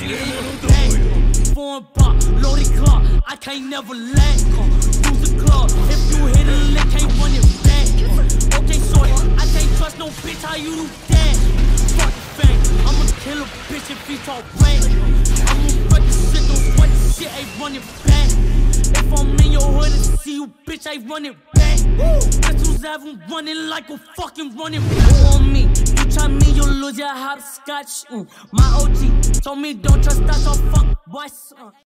Foreign pop, loaded clock, I can't never let use the club, if you hit a lick, can't run it back. Okay, shorty, I can't trust no bitch, how you do that? Fuck the fact, I'ma kill a bitch if he talk rank. I'ma break the shit, don't sweat the shit, ain't run it back. If I'm in your hood and see you, bitch, I run it back. Pistols have them running like a fucking running on me. You try me, you'll lose your hopscotch. My OG told me don't trust that, so fuck boys.